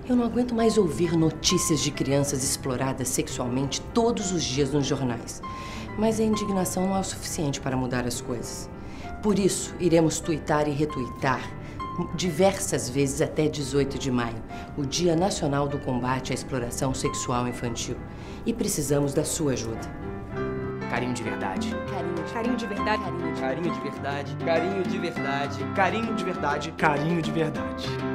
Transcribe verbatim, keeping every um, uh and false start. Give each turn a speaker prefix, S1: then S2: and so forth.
S1: Eu não aguento mais ouvir notícias de crianças exploradas sexualmente todos os dias nos jornais. Mas a indignação não é o suficiente para mudar as coisas. Por isso, iremos tuitar e retuitar diversas vezes até dezoito de maio, o Dia Nacional do Combate à Exploração Sexual Infantil. E precisamos da sua ajuda.
S2: Carinho de verdade.
S3: Carinho de, carinho de verdade.
S2: Carinho de verdade. Carinho de verdade. Carinho de verdade.
S4: Carinho de verdade.